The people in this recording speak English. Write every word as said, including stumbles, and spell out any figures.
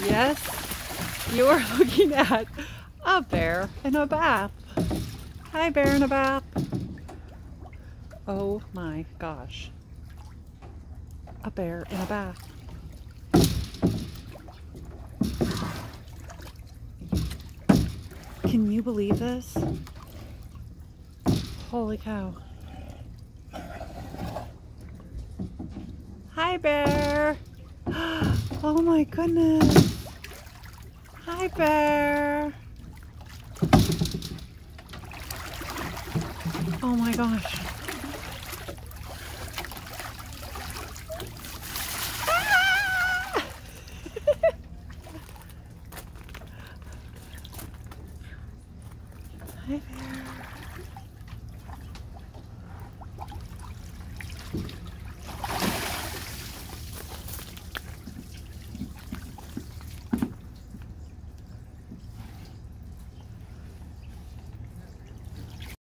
Yes, you are looking at a bear in a bath. Hi, bear in a bath. Oh my gosh. A bear in a bath. Can you believe this? Holy cow. Hi, bear. Oh my goodness. Hi, bear. Oh my gosh.